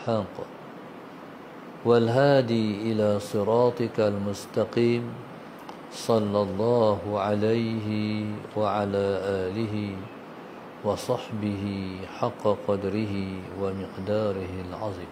الحق والهادي إلى صراطك المستقيم صلى الله عليه وعلى آله وصحبه حق قدره ومقداره العظيم.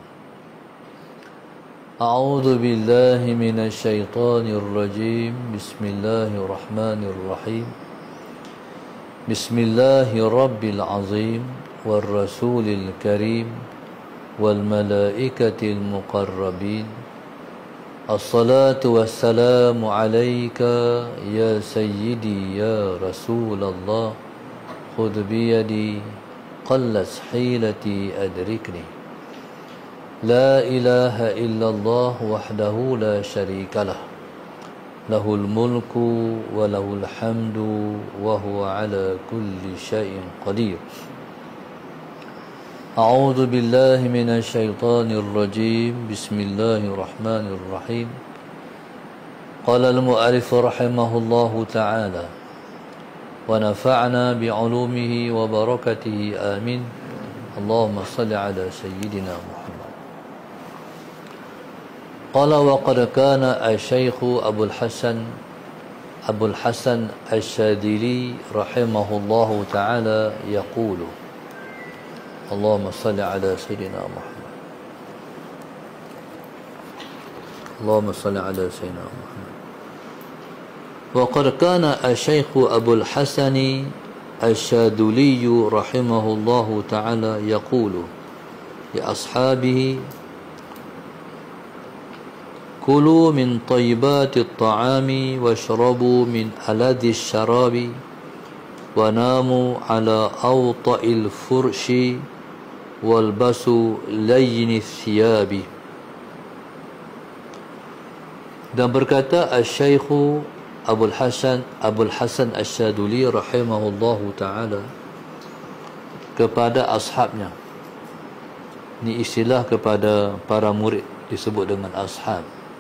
أعوذ بالله من الشيطان الرجيم. بسم الله الرحمن الرحيم. بسم الله رب العظيم والرسول الكريم والملائكة المقربين. الصلاة والسلام عليك يا سيدي يا رسول الله. خذ بيدي قلت حيلتي أدركني. لا إله إلا الله وحده لا شريك له له الملك وله الحمد وهو على كل شيء قدير. أعوذ بالله من الشيطان الرجيم. بسم الله الرحمن الرحيم. قال المؤلف رحمه الله تعالى ونفعنا بعلومه وبركته آمين. اللهم صل على سيدنا محمد. قال وقد كان الشيخ أبو الحسن الشاذلي رحمه الله تعالى يقول اللهم صل على سيدنا محمد. اللهم صل على سيدنا محمد. وقد كان الشيخ أبو الحسن الشاذلي رحمه الله تعالى يقول لأصحابه كلوا من طيبات الطعام واشربوا من ألذ الشراب وناموا على أوطأ الفرش والبسوا لين الثياب. Dan berkata Al-Syeikh Abul Hasan Asy-Syadzili rahimahullahu ta'ala kepada ashabnya. Ini istilah kepada para murid disebut dengan ashab.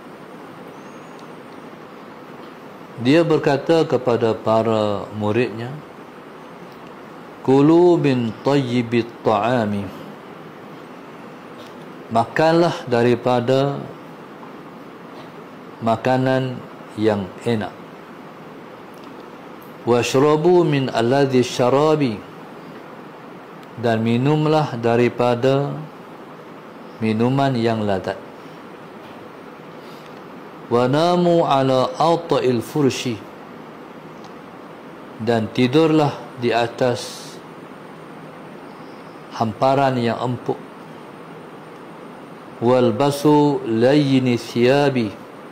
Dia berkata kepada para muridnya, kulu min tayyibit ta'ami, makanlah daripada makanan yang enak. Washrabu min alladhi syarabi, dan minumlah daripada minuman yang lazat. Wanamu ala awta'il furshi, dan tidurlah di atas hamparan yang empuk. Walbasu layini thiyabi,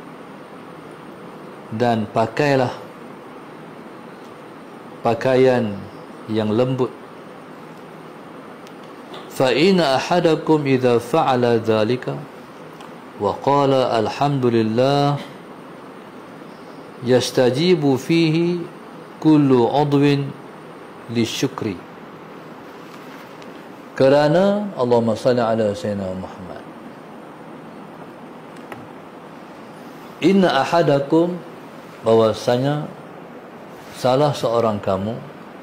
dan pakailah pakaian yang lembut. Fa inna ahadakum idza fa'ala dhalika wa qala alhamdulillah yastajibu fihi kullu 'udwin lisyukri. Kerana Allahumma salli ala sayyidina Muhammad. Inna ahadakum, bahwasanya salah seorang kamu,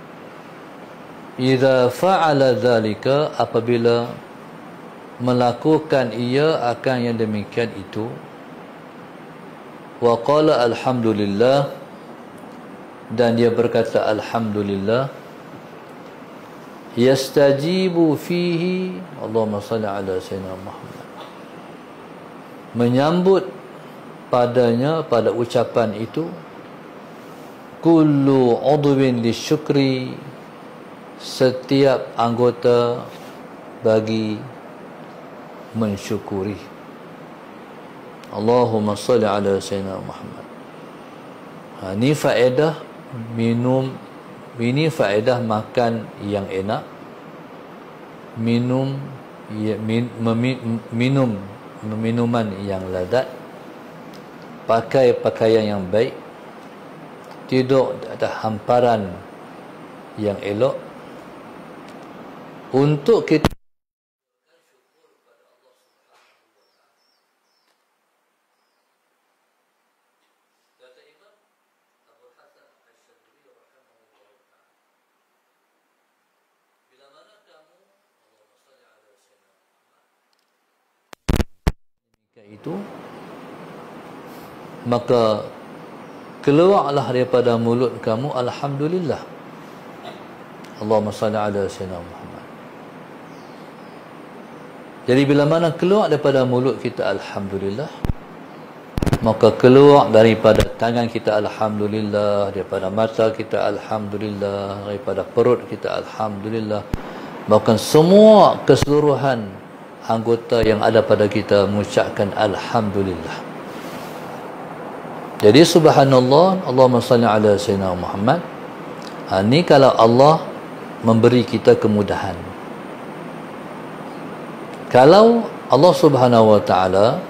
idza fa'ala dzalika, apabila melakukan ia akan yang demikian itu, wa qala alhamdulillah, dan dia berkata alhamdulillah, yastajibu fihi, Allahumma salli ala sayyidina Muhammad, menyambut padanya, pada ucapan itu, kullu udwin lisyukri, setiap anggota bagi mensyukuri. Allahumma salli ala sayyidina Muhammad. Ini faedah minum, ini faedah makan yang enak, minum minuman yang lazat, pakai pakaian yang baik, tidur di atas hamparan yang elok, untuk kita itu, maka keluarlah daripada mulut kamu alhamdulillah. Allahumma salli ala sayyidina Muhammad. Jadi bila mana keluar daripada mulut kita alhamdulillah, maka keluar daripada tangan kita alhamdulillah, daripada mata kita alhamdulillah, daripada perut kita alhamdulillah, bahkan semua keseluruhan anggota yang ada pada kita mengucapkan alhamdulillah. Jadi subhanallah, Allahumma salli ala sayyidina Muhammad. Ini kalau Allah memberi kita kemudahan. Kalau Allah Subhanahu wa taala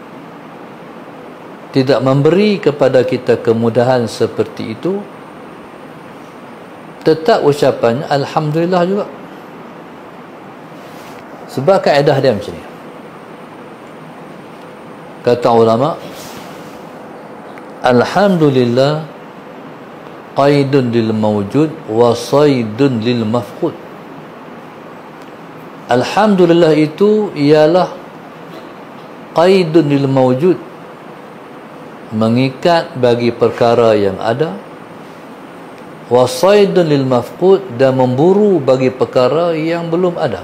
tidak memberi kepada kita kemudahan seperti itu, tetap ucapannya alhamdulillah juga. Sebab kaedah dia macam ni. Kata ulama, alhamdulillah qaidun lil mawjud wa saydun lil mafqud. Alhamdulillah itu ialah qaidun lil mawjud, mengikat bagi perkara yang ada, wa saydun lil mafqud, dan memburu bagi perkara yang belum ada.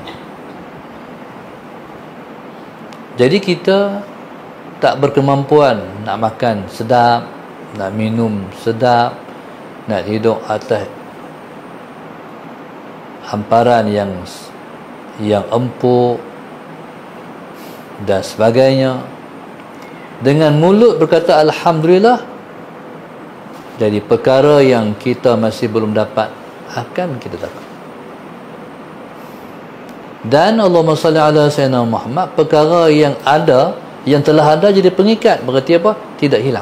Jadi kita tak berkemampuan nak makan sedap, nak minum sedap, nak hidup atas hamparan yang empuk dan sebagainya. Dengan mulut berkata alhamdulillah, jadi perkara yang kita masih belum dapat akan kita dapat. Dan Allahumma salli ala sayyidina Muhammad, perkara yang ada, yang telah ada jadi pengikat, berarti apa? Tidak hilang.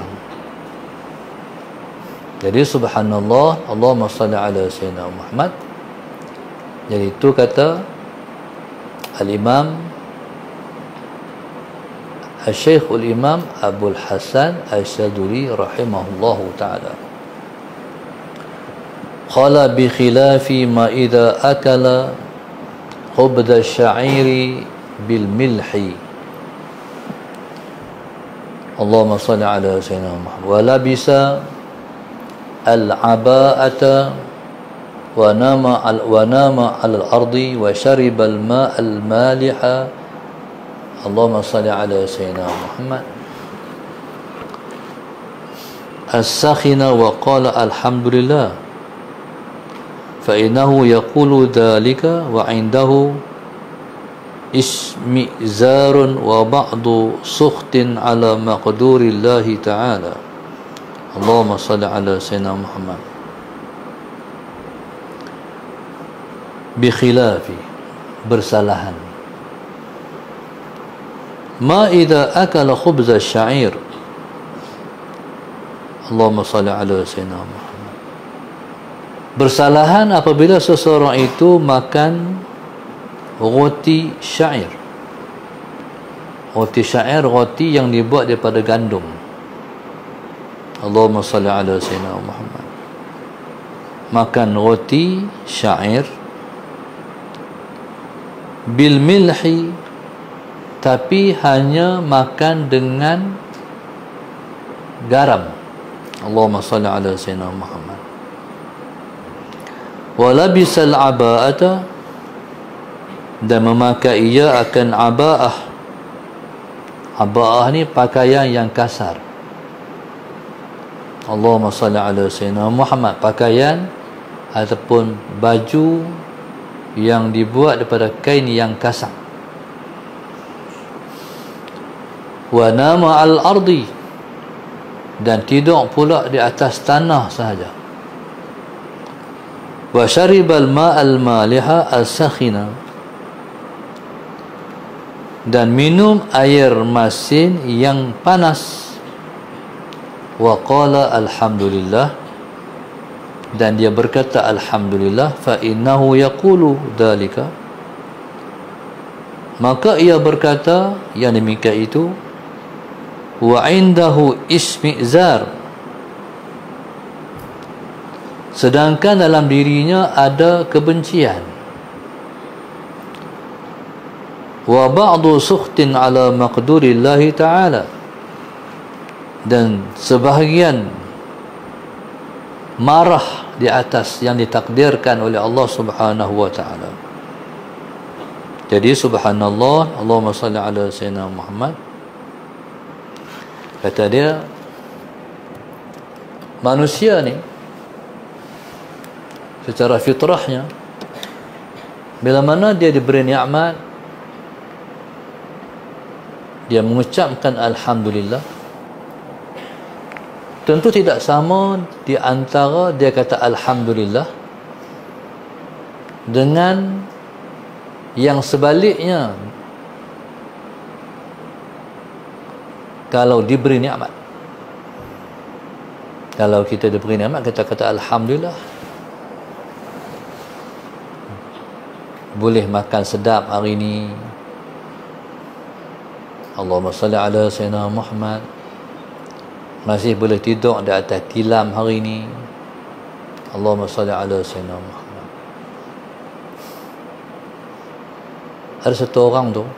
Jadi subhanallah, Allahumma salli ala sayyidina Muhammad. Jadi itu kata Al-Imam Al-Syekhul Imam Abul Hasan Al-Syaduri rahimahullahu ta'ala. Qala bi khilafi ma idha akala khubda sya'iri bil milhi. Allahumma salli ala sayyidina Muhammad. Wa labisa al-aba'ata wa nama al-ardi wa shariba al-ma' al-maliha. Allahumma salli ala sayyidina Muhammad. As-sakhina wa qala alhamdulillah, fa innahu yaqulu dhalika wa indahu ismizarun wa ba'du sukhtin ala maqdurillahi ta'ala. Allahumma salli ala sayyidina Muhammad. Bi khilafi, bersalahan, ma idza akala khubza sya'ir. Allahumma salli ala sayyidina Muhammad. Bersalahan apabila seseorang itu makan roti syair. Roti syair, roti yang dibuat daripada gandum. Allahumma salli ala sayyidina Muhammad. Makan roti syair bil milhi, tapi hanya makan dengan garam. Allahumma salli ala sayyidina Muhammad. Wa labisal aba'ata, dan memakai ia akan aba'ah. Aba'ah ni pakaian yang kasar. Allahumma salli ala sayyidina Muhammad. Pakaian ataupun baju yang dibuat daripada kain yang kasar. Wa nama al-ardi, dan tidur pula di atas tanah sahaja. Wa syaribal ma'al maliha al-sakhina, dan minum air masin yang panas. Wa qala alhamdulillah, dan dia berkata alhamdulillah. Fa innahu yaqulu dhalika, maka ia berkata yang demikian itu. Wa indahu ismizar, sedangkan dalam dirinya ada kebencian. wa ba'du sukhtin ala maqdurillahi ta'ala, dan sebahagian marah di atas yang ditakdirkan oleh Allah Subhanahu wa ta'ala. Jadi subhanallah, Allahumma salli ala sayyidina Muhammad, kata dia, manusia ni secara fitrahnya, bila mana dia diberi nikmat, dia mengucapkan alhamdulillah. Tentu tidak sama di antara dia kata alhamdulillah dengan yang sebaliknya, kalau diberi nikmat. Kalau kita diberi nikmat, kita kata alhamdulillah. Boleh makan sedap hari ni, Allahumma salli ala sayyidina Muhammad. Masih boleh tidur di atas tilam hari ni, Allahumma salli ala sayyidina Muhammad. Ada satu orang tu,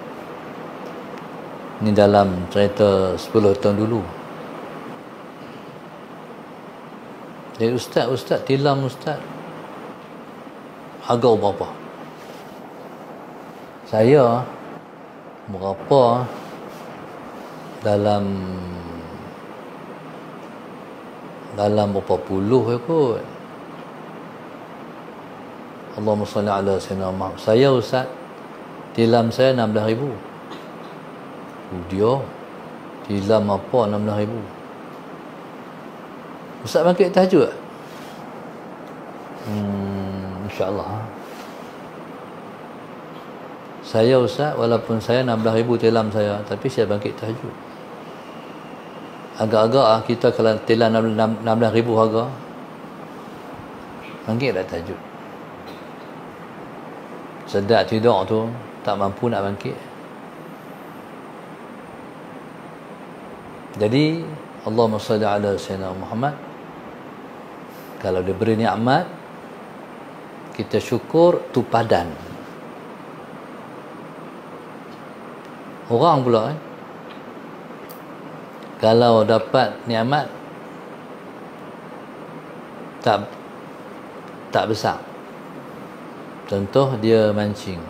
ni dalam cerita 10 tahun dulu, dia ustaz tilam ustaz, harga berapa? Saya berapa, dalam berapa puluh kot. Allahumma salli ala sayyidina Muhammad. Saya ustaz, tilam saya 16,000. Dia tilam apa 16,000? Ustaz bangkit tahajud tak? InsyaAllah. Saya ustaz, walaupun saya 16,000 tilam saya, tapi saya bangkit tahajud. Agak-agak kita kalau tilam 16,000 harga, bangkit tak tahajud? Sedap tidur tu, tak mampu nak bangkit. Jadi Allahumma salli ala sayyidina Muhammad, kalau diberi nikmat, kita syukur tu padan. Orang pula kalau dapat nikmat tak besar. Contoh dia mancing,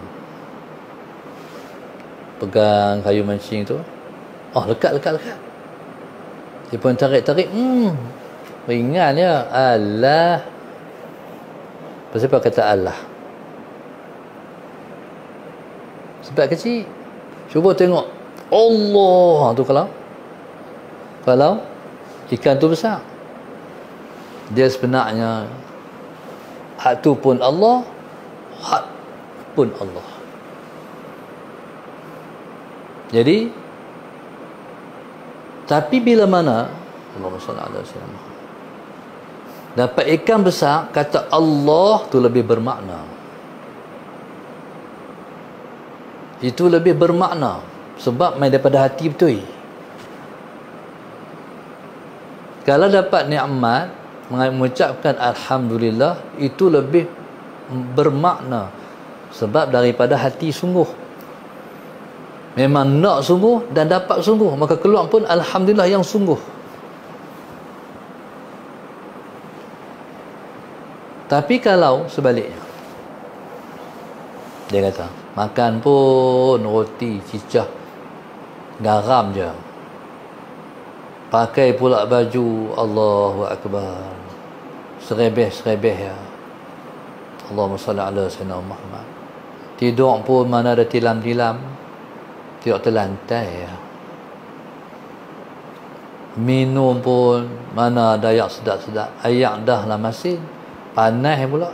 pegang kayu mancing tu, oh lekat. Dia pun tarik, ringan ya. Allah. Sebab kata Allah, sebab kecil. Cuba tengok Allah tu, kalau ikan tu besar, dia sebenarnya hak tu pun Allah, hak pun Allah. Jadi, tapi bila mana Allahumma salli ala sayyidina Muhammad, dapat ikan besar, kata Allah tu lebih bermakna. Itu lebih bermakna sebab main daripada hati betul. Kalau dapat nikmat, mengucapkan alhamdulillah, itu lebih bermakna sebab daripada hati sungguh. Memang nak sungguh dan dapat sungguh, maka keluar pun alhamdulillah yang sungguh. Tapi kalau sebaliknya, dia kata makan pun roti cicah garam je, pakai pula baju Allahu Akbar, serebeh ya, Allahumma salli ala sayyidina Muhammad. Tidur pun mana ada tilam-tilam, tidur terlantai ya. Minum pun mana ada ayak sedap-sedap, ayak dah lah masin, panas pula.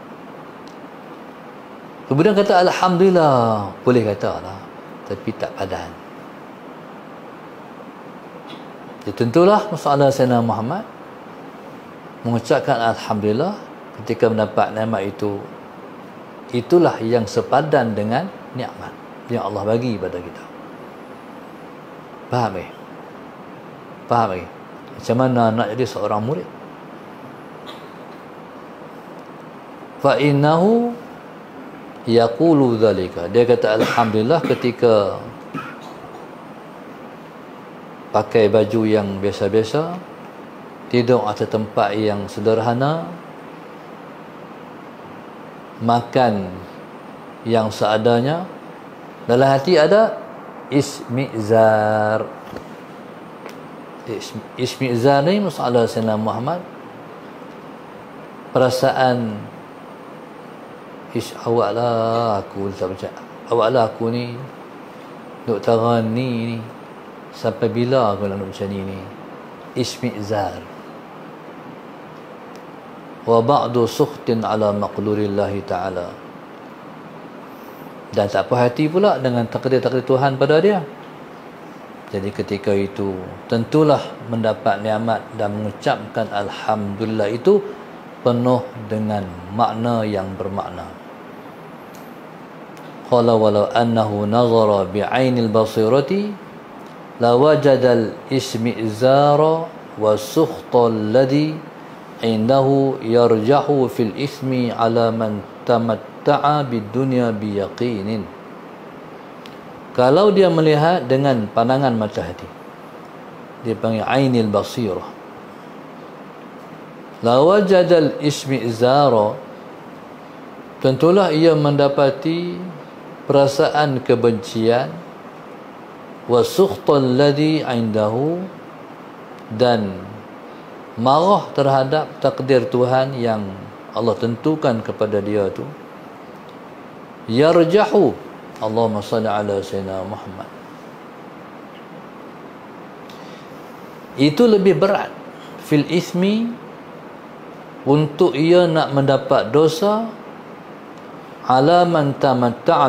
Kemudian kata alhamdulillah, boleh kata lah, tapi tak padan. Jadi tentulah masalah Sayyidina Muhammad mengucapkan alhamdulillah ketika mendapat nikmat itu, itulah yang sepadan dengan nikmat yang Allah bagi pada kita. Faham Faham macam mana nak jadi seorang murid? Fa innahu yaqulu dzalika, dia kata alhamdulillah ketika pakai baju yang biasa-biasa, tidur atas tempat yang sederhana, makan yang seadanya, dalam hati ada ismizar. Ismizar ni masalah Sayyidina Muhammad, perasaan awaklah aku tak percaya, awaklah aku ni duk terani ni, sampai bila aku nak macam ni. Ismizar. Wa ba'du sukhtin ala maqdurillahi ta'ala, dan tak puas hati pula dengan takdir-takdir Tuhan pada dia. Jadi ketika itu tentulah mendapat nikmat dan mengucapkan alhamdulillah itu penuh dengan makna yang bermakna. Qala walau annahu nazara bi'ainil basirati lawajadal ismizara wa sukhta alladhi indahu yarjahu fil ismi ala man tamatta'a bid dunya biyaqinin. Kalau dia melihat dengan pandangan mata hati, dia panggil ainil basirah, lawajadal ismizara, tentulah ia mendapati perasaan kebencian, wa sukhtal ladhi indahu, dan marah terhadap takdir Tuhan yang Allah tentukan kepada dia tu. Yarjahu, Allahumma salli ala Sayyidina Muhammad, itu lebih berat fil ismi, untuk ia nak mendapat dosa, ala man tamatta'a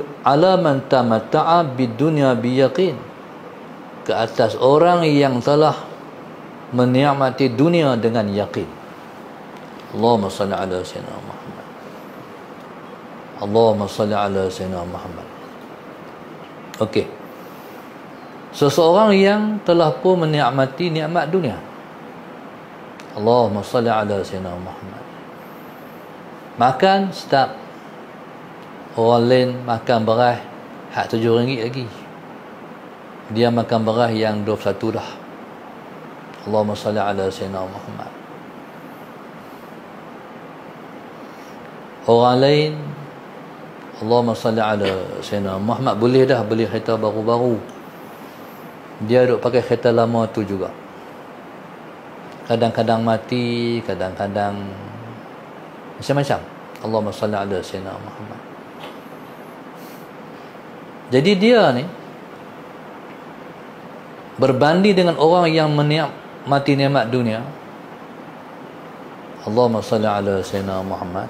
bid dunya biyaqin, ke atas orang yang telah menikmati dunia dengan yakin. Allahumma salli ala Sayyidina Muhammad, Allahumma salli ala Sayyidina Muhammad. Okey, seseorang yang telah pun menikmati nikmat dunia, Allahumma salli ala Sayyidina Muhammad. Makan sedap, orang lain makan beras hak RM7 lagi, dia makan beras yang 21 dah. Allahumma salli ala Sayyidina Muhammad. Orang lain, Allahumma salli ala Sayyidina Muhammad, boleh dah beli kereta baru-baru, dia duk pakai kereta lama tu juga. Kadang-kadang mati, kadang-kadang macam-macam. Allahumma salli ala Sayyidina Muhammad. Jadi dia ni berbanding dengan orang yang menikmati nikmat dunia, Allahumma salli ala Sayyidina Muhammad,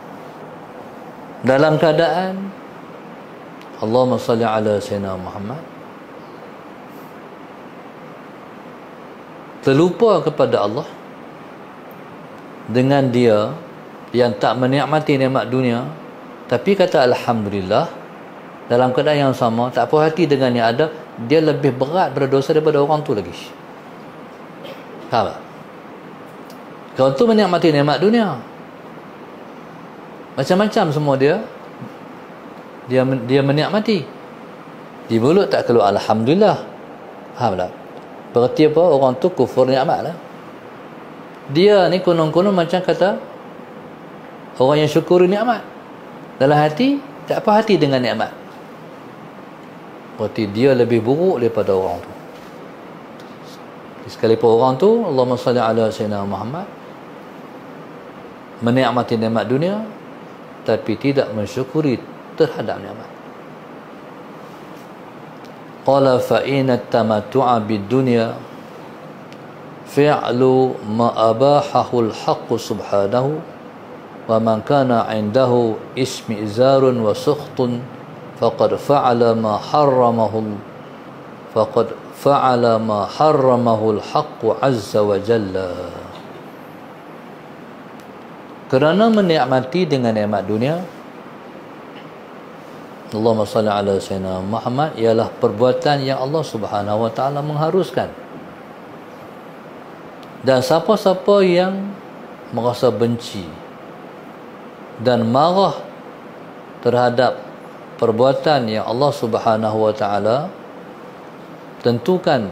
dalam keadaan Allahumma salli ala Sayyidina Muhammad, terlupa kepada Allah, dengan dia yang tak menikmati nikmat dunia tapi kata alhamdulillah, dalam keadaan yang sama tak puas hati dengan yang ada, dia lebih berat berdosa daripada orang tu lagi. Faham tak? Kalau tu menikmati nikmat dunia, macam-macam semua dia menikmati, di mulut tak keluar alhamdulillah. Faham tak? Berarti apa? Orang tu kufur nikmat lah. Dia ni konon-konon macam kata orang yang syukuri nikmat, dalam hati tak apa hati dengan nikmat, berarti dia lebih buruk daripada orang tu. Sekalipun orang tu Allahumma salli ala Sayyidina Muhammad menikmati nikmat dunia tapi tidak mensyukuri terhadap nikmat. Qala fa inna tamattu'a bid dunya fi'lu ma abahahu al-haqq subhanahu wa man kana 'indahu ismizarun wa sukhtun faqad fa'ala ma harramahu al-haqq 'azza wa jalla. Kerana menikmati dengan nikmat dunia, Allahumma salli ala Sayyidina Muhammad, ialah perbuatan yang Allah Subhanahu wa taala mengharuskan. Dan siapa-siapa yang merasa benci dan marah terhadap perbuatan yang Allah Subhanahu wa taala tentukan,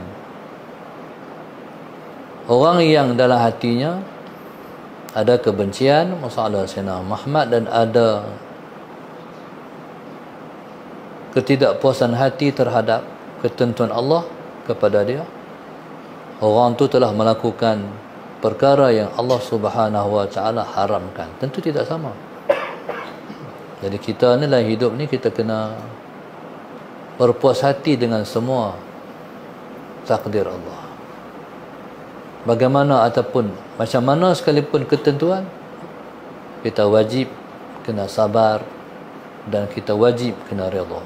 orang yang dalam hatinya ada kebencian masalah Sayyidina Muhammad dan ada ketidakpuasan hati terhadap ketentuan Allah kepada dia, orang tu telah melakukan perkara yang Allah Subhanahu wa taala haramkan. Tentu tidak sama. Jadi kita ni dalam hidup ni kita kena berpuas hati dengan semua takdir Allah. Bagaimana ataupun macam mana sekalipun ketentuan, kita wajib kena sabar dan kita wajib kena redha.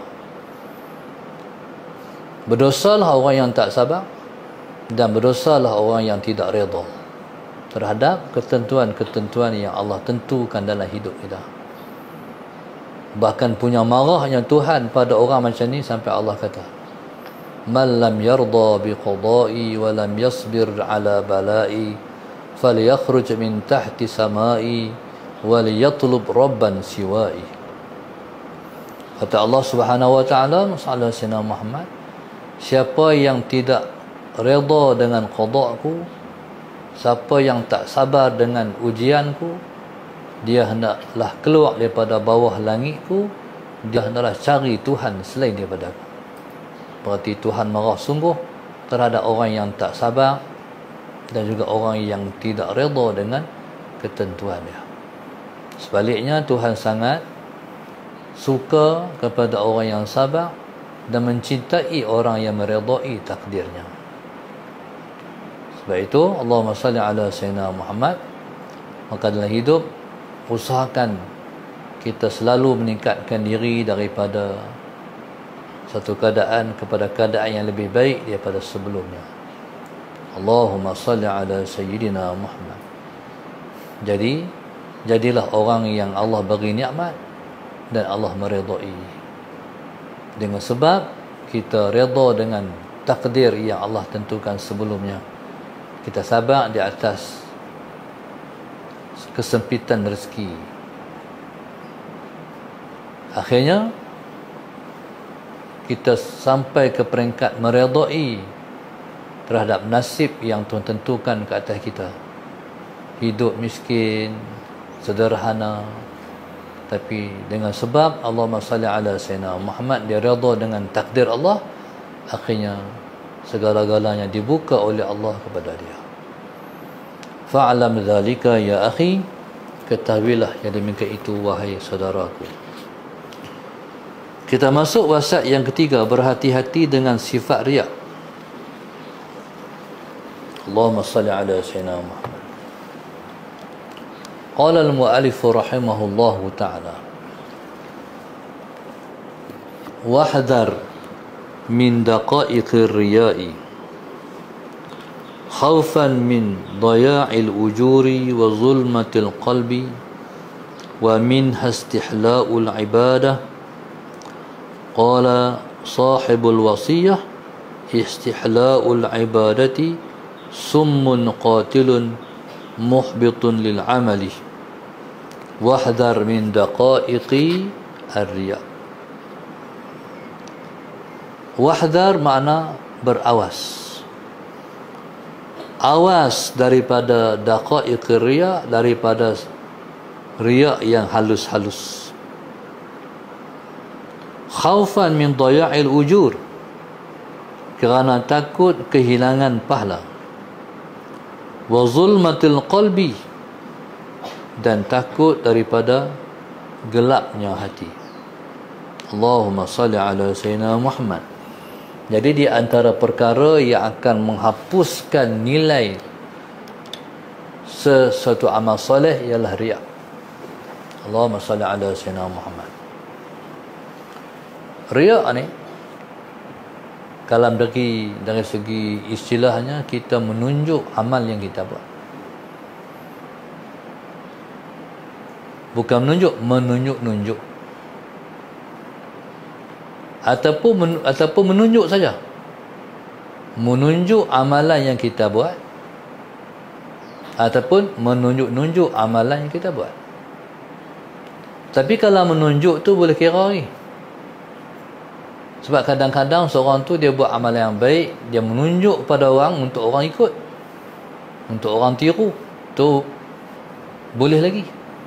Berdosalah orang yang tak sabar dan berdosalah orang yang tidak redha terhadap ketentuan-ketentuan yang Allah tentukan dalam hidup kita. Bahkan punya marahnya Tuhan pada orang macam ni sampai Allah kata, man lam yarda biqada'i wa lam yasbir ala bala'i falyakhruj min tahti samai wa liyatlub rabban siwa'i. Kata Allah Subhanahu wa taala masalah Sayyidina Muhammad, siapa yang tidak redha dengan qada'ku, siapa yang tak sabar dengan ujianku, dia hendaklah keluar daripada bawah langitku, dia hendaklah cari Tuhan selain daripada aku. Berarti Tuhan marah sungguh terhadap orang yang tak sabar dan juga orang yang tidak redha dengan ketentuan dia. Sebaliknya Tuhan sangat suka kepada orang yang sabar dan mencintai orang yang meredai takdirnya. Sebab itu Allahumma salli ala Sayyidina Muhammad. Maka dalam hidup usahakan kita selalu meningkatkan diri daripada satu keadaan kepada keadaan yang lebih baik daripada sebelumnya. Allahumma salli ala Sayyidina Muhammad. Jadi jadilah orang yang Allah bagi nikmat dan Allah meredai. Dengan sebab kita redha dengan takdir yang Allah tentukan sebelumnya, kita sabar di atas kesempitan rezeki. Akhirnya kita sampai ke peringkat meredai terhadap nasib yang Tuhan tentukan ke atas kita. Hidup miskin, sederhana, tapi dengan sebab Allahumma salli ala Sayyidina Muhammad, dia redha dengan takdir Allah, akhirnya segala-galanya dibuka oleh Allah kepada dia. Fa'alam dzalika ya akhi, ketahuilah yang demikian itu wahai saudaraku. Kita masuk wasiat yang ketiga, berhati-hati dengan sifat riya. Allahumma salli ala Sayyidina Muhammad. Qala al-mu'allif rahimahullahu ta'ala, wahdhar min daqa'iqir riya'i khawfan min daya'il ujuri wa zulmatil qalbi wa min istihla'ul ibadah. Qala sahibul wasiyah, istihla'ul ibadati summun qatilun muhbitun lil amali wahdhar min daqa'iqi ar-riya. Wahdhar makna berawas. Awas daripada daqa'iqir riya, daripada riya yang halus-halus. Khaufan min daya'il ujur, kerana takut kehilangan pahala. Wa zulmatil qalbi, dan takut daripada gelapnya hati. Allahumma salli ala Sayyidina Muhammad. Jadi di antara perkara yang akan menghapuskan nilai sesuatu amal soleh ialah riya. Allahumma salli ala Sayyidina Muhammad. Riya ni kalau dari segi istilahnya, kita menunjuk amal yang kita buat. Bukan menunjuk. Ataupun menunjuk saja. Menunjuk amalan yang kita buat, ataupun menunjuk amalan yang kita buat. Tapi kalau menunjuk tu boleh kira lagi. Sebab kadang-kadang seorang tu dia buat amalan yang baik, dia menunjuk pada orang untuk orang ikut, untuk orang tiru, tu boleh lagi.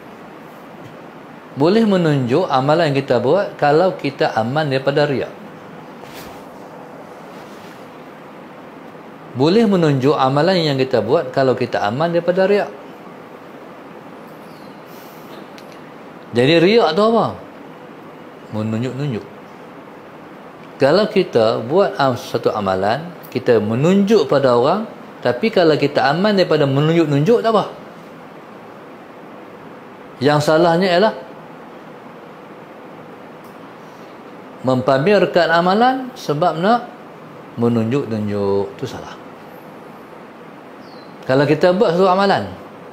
Boleh menunjuk amalan yang kita buat kalau kita aman daripada riak. Boleh menunjuk amalan yang kita buat kalau kita aman daripada riak. Jadi riak tu apa? Menunjuk-nunjuk. Kalau kita buat satu amalan, kita menunjuk pada orang, tapi kalau kita aman daripada menunjuk-nunjuk, tak apa. Yang salahnya ialah mempamerkan amalan sebab nak menunjuk-nunjuk. Itu salah. Kalau kita buat satu amalan,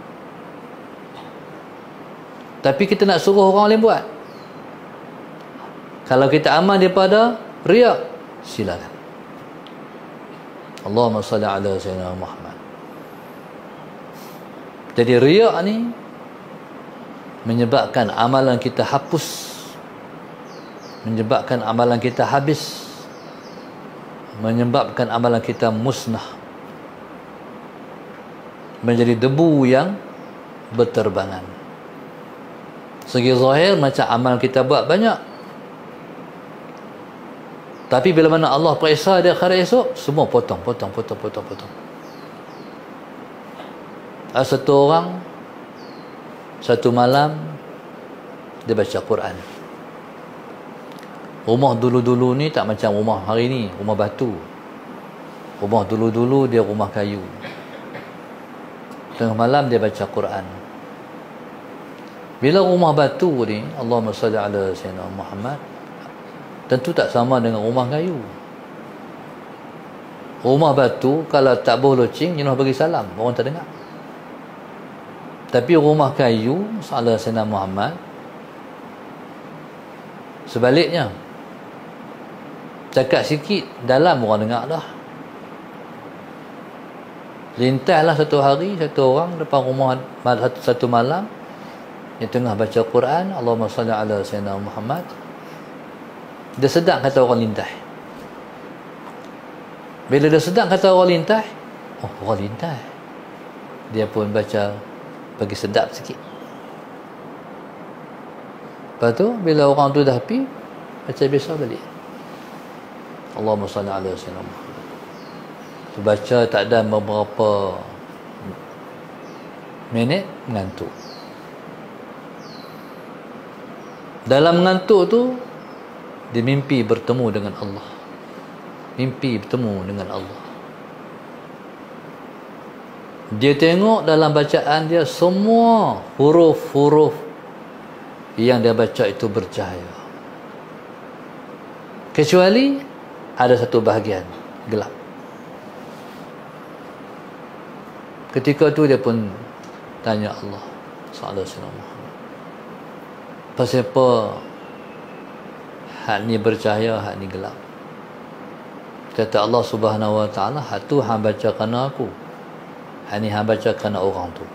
tapi kita nak suruh orang lain buat, kalau kita aman daripada riak, silakan. Allahumma salli ala sayyidina Muhammad. Jadi riak ni menyebabkan amalan kita hapus, menyebabkan amalan kita habis, menyebabkan amalan kita musnah, menjadi debu yang berterbangan. Segi zahir macam amal kita buat banyak, tapi bila mana Allah periksa dia akhirat esok, semua potong. Ada satu orang satu malam dia baca Quran. Rumah dulu-dulu ni tak macam rumah hari ni, rumah batu. Rumah dulu-dulu dia rumah kayu. Tengah malam dia baca Quran. Bila rumah batu ni, Allahumma salli ala sayyidina Muhammad, tentu tak sama dengan rumah kayu. Rumah batu kalau tak berloceng, jenuh bagi salam, orang tak dengar. Tapi rumah kayu, ala sayyidina Muhammad, sebaliknya, cakap sikit, dalam orang dengar dah. Lintahlah satu hari, satu orang depan rumah satu malam, dia tengah baca Quran, Allahumma salli ala sayyidina Muhammad. Dia sedang kata orang lintah. Bila dia sedang kata orang lintah, oh, orang lintah. Dia pun baca bagi sedap sikit. Lepas tu bila orang tu dah pergi, baca biasa balik. Allahumma salli ala sayyidina Muhammad. Tu baca tak ada beberapa minit, mengantuk. Dalam mengantuk tu, dia mimpi bertemu dengan Allah. Mimpi bertemu dengan Allah. Dia tengok dalam bacaan dia, semua huruf-huruf yang dia baca itu bercahaya. Kecuali ada satu bahagian gelap. Ketika tu dia pun tanya Allah sallallahu alaihi wasallam, pasal apa hak ni bercahaya, hak ni gelap? Kata Allah Subhanahu wa taala, hak tu hang baca kerana aku, hak ni hang baca kerana orang tu.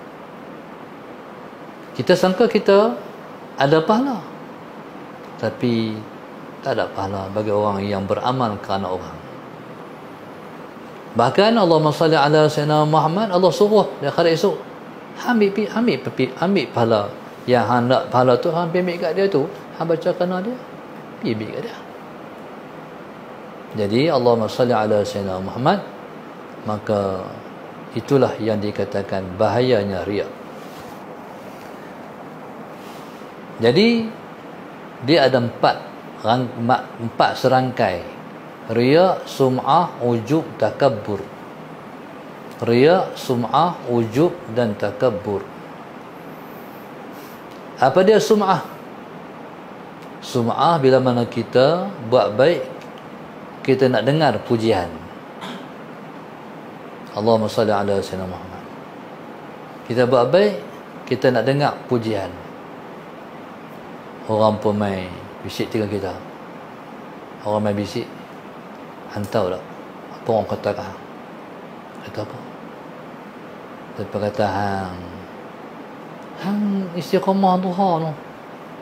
Kita sangka kita ada pahala, tapi tak ada pahala bagi orang yang beramal kerana orang. Bahkan Allahumma salli ala sayyidina Muhammad, Allah suruh di akhirat esok, ambil pahala yang hang nak pahala tu, hang ambil kat dia tu, hang baca kerana dia, ambil kat dia. Jadi Allahumma salli ala sayyidina Muhammad, maka itulah yang dikatakan bahayanya riya. Jadi dia ada empat serangkai: riya, sum'ah, ujub, takabbur. Riya, sum'ah, ujub dan takabbur. Apa dia sum'ah? Sum'ah bila mana kita buat baik, kita nak dengar pujian. Allahumma salli ala sayyidina Muhammad. Kita buat baik, kita nak dengar pujian. Orang pun main bisik dengan kita. Orang main bisik, hantar tak? Apa orang kata kah? Kata apa? Dia kata hang istiqamah duha tu.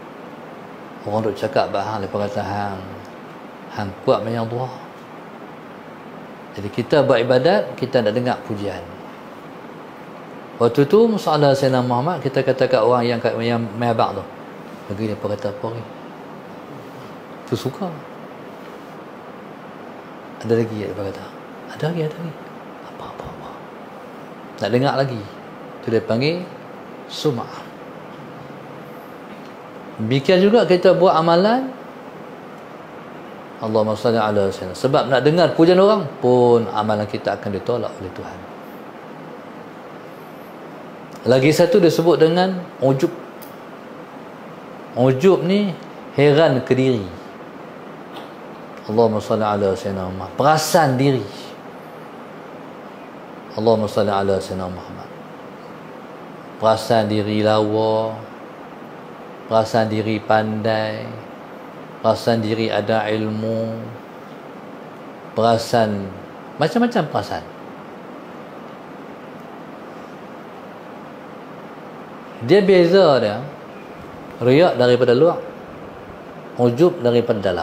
Orang duk cakap bahang lepas kata hang kuat banyak duha. Jadi kita buat ibadat, kita nak dengar pujian. Waktu tu masalah Sayyidina Muhammad, kita kata kat orang yang mabak tu, bagi dia kata apa ni? Tu suka. Ada lagi dia kata. Ada lagi. Apa. Nak dengar lagi. Tu dia panggil sum'ah. Demikian juga kita buat amalan Allahumma salli ala sayyidina. Sebab nak dengar pujian orang pun amalan kita akan ditolak oleh Tuhan. Lagi satu disebut dengan ujub. Ujub ni heran ke diri. Allahumma salli ala sayyidina Muhammad. Perasan diri. Allahumma salli ala sayyidina Muhammad. Perasan diri lawa, perasan diri pandai, perasan diri ada ilmu, perasan macam-macam perasan. Dia beza dia riak daripada luar, ujub daripada dalam.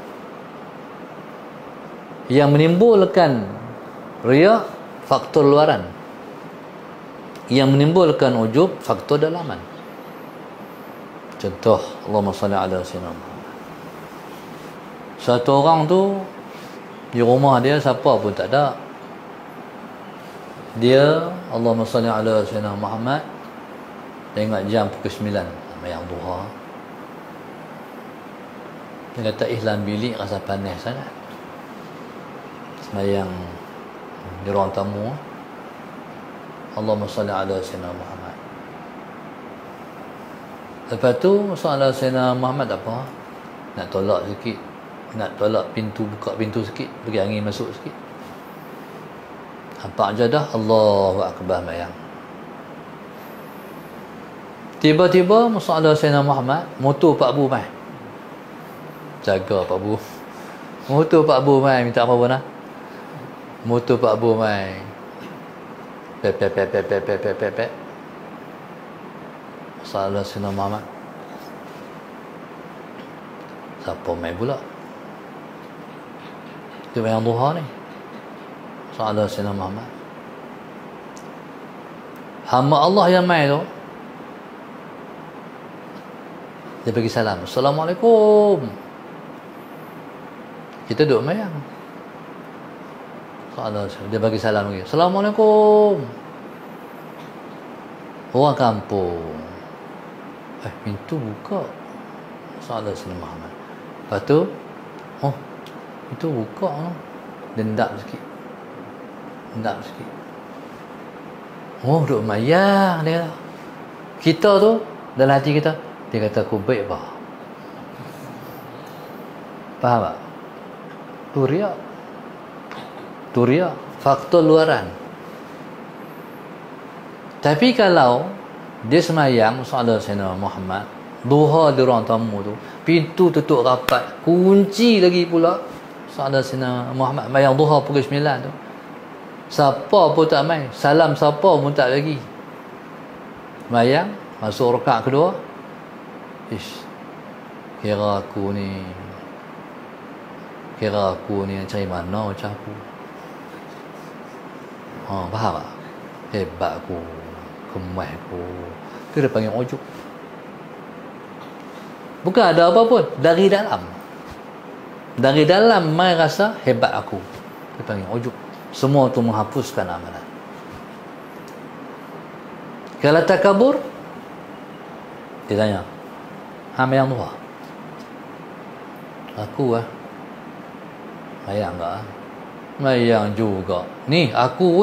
Yang menimbulkan riak faktor luaran, yang menimbulkan ujub faktor dalaman. Contoh, Allahumma salli ala sayyidina Muhammad. Satu orang tu di rumah dia siapa pun tak ada. Dia Allahumma salli ala sayyidina Muhammad, tengok jam pukul 9 sembahyang duha. Dia kata ihlan bilik rasa panas sangat. Sembahyang di ruang tamu. Allahumma salli ala sayyidina Muhammad. Lepas tu soalan Sayyidina Muhammad apa? Nak tolak sikit, nak tolak pintu, buka pintu sikit, bagi angin masuk sikit. Apa aja dah, Allahu Akbar mayang. Tiba-tiba soalan Sayyidina Muhammad, motor Pak Bu mai. Jaga Pak Bu. Motor Pak Bu mai minta apa nak? Motor Pak Bu mai. Pep. Salah Sayyidina Muhammad. Siapa main pula? Dia yang duha ni. Salah Sayyidina Muhammad. Hamba Allah yang main tu, dia bagi salam. Assalamualaikum. Kita duduk mayang. Dia bagi salam lagi. Assalamualaikum. Orang kampung. Pintu buka. Salah Sayyidina Muhammad. Lepas tu, pintu buka. Dendam sikit. Duduk mayang dia. Kita tu, dalam hati kita, dia kata aku baik bah. Faham tak? Tu riak. Faktor luaran. Tapi kalau dia semayang soalan Sayyidina Muhammad, duha di ruang tamu tu, pintu tutup rapat, kunci lagi pula soalan Sayyidina Muhammad mayang duha pukul 9 tu. Siapa pun tak main, salam siapa pun tak lagi. Mayang masuk rakaat kedua. Kira aku ni cari mana macam aku. Faham tak? Hebat aku, kemas aku. Itu dia panggil ujub. Bukan ada apa pun, dari dalam mai rasa hebat aku. Dia panggil ujub. Semua tu menghapuskan amalan. Kalau takabur, dia tanya, yang dua, aku mayang tak? Mayang juga. Ni aku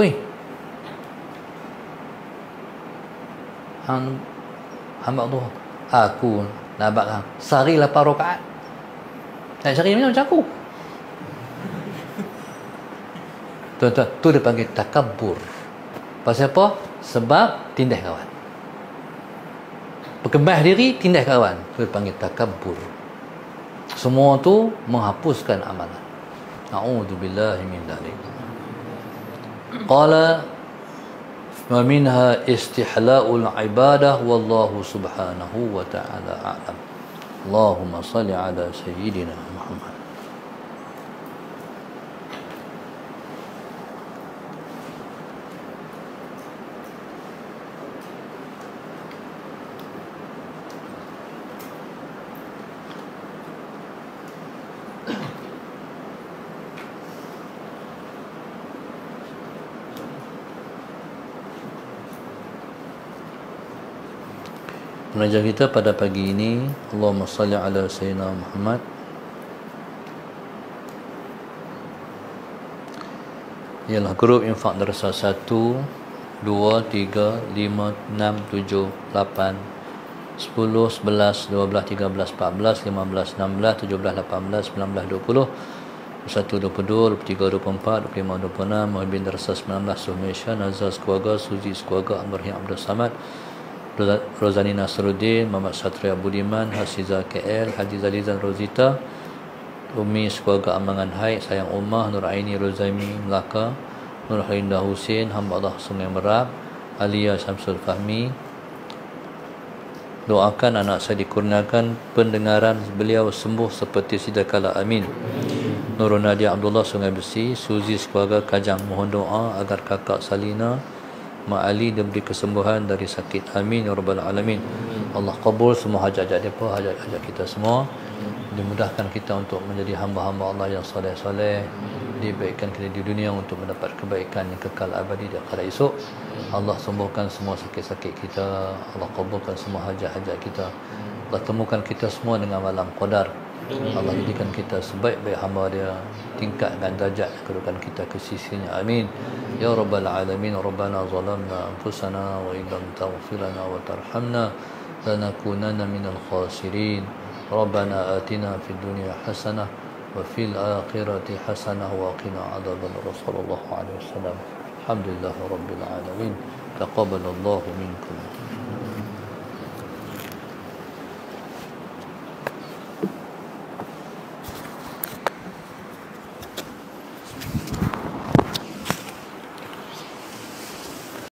hamba tu. Aku nak buat sehari 8 rakaat. Nak cari macam aku. Tuan-tuan, tu dia panggil takabur. Pasal apa? Sebab tindas kawan. Berkembang diri, tindas kawan. Tu dia panggil takabur. Semua tu menghapuskan amalan. A'udzubillahi min dzalik. Qala wa minha istihla'ul ibadah wallahu subhanahu wa ta'ala a'lam. Allahumma salli ala sayyidina Muhammad. Pengajian kita pada pagi ini, Allahumma salli ala sayyidina Muhammad, ialah grup infak darasah 1, 2, 3, 5, 6, 7, 8, 10, 11, 12, 13, 14, 15, 16, 17, 18, 19, 20, 21, 22, 23, 24, 25, 26, Muhammad darasah 19 Malaysia, Nazar Sekuaga, Suzi Sekuaga, Amrahim Abdul Samad, Rozani Nasruddin, Muhammad Satria Budiman, Hasiza KL, Haji Zalizan Rozita, Umi Sekuaga Amangan Hai, Sayang Ummah, Nur Aini Rozaimi Melaka, Nur Halinda Hussein, Hamba Allah Sungai Merab, Alia Syamsul Fahmi. Doakan anak saya dikurniakan pendengaran beliau sembuh seperti sedia kala, amin. Nurul Nadia Abdullah Sungai Besi, Suzi Sekuaga Kajang, mohon doa agar kakak Salina Mak Ali diberi kesembuhan dari sakit, amin ya rabbal alamin. Allah kabul semua hajat-hajat mereka, hajat-hajat kita semua. Dimudahkan kita untuk menjadi hamba-hamba Allah yang soleh-soleh, dibaikkan kita di dunia untuk mendapat kebaikan yang kekal abadi di akhirat esok. Allah sembuhkan semua sakit-sakit kita, Allah kabulkan semua hajat-hajat kita. Allah temukan kita semua dengan malam qadar. Allah jadikan kita sebaik-baik hamba Dia, tingkatkan darjat kedudukan kita ke sisinya, amin ya rabbal alamin. Rabbana zalamna anfusana wa illam taghfir lana wa tarhamna lanakunanna minal khasirin. Rabbana atina fid dunya hasanah wa fil akhirati hasanah wa qina adzabannar. Sallallahu alaihi wasallam. Alhamdulillahi rabbil alamin. Taqabbalallahu minkum.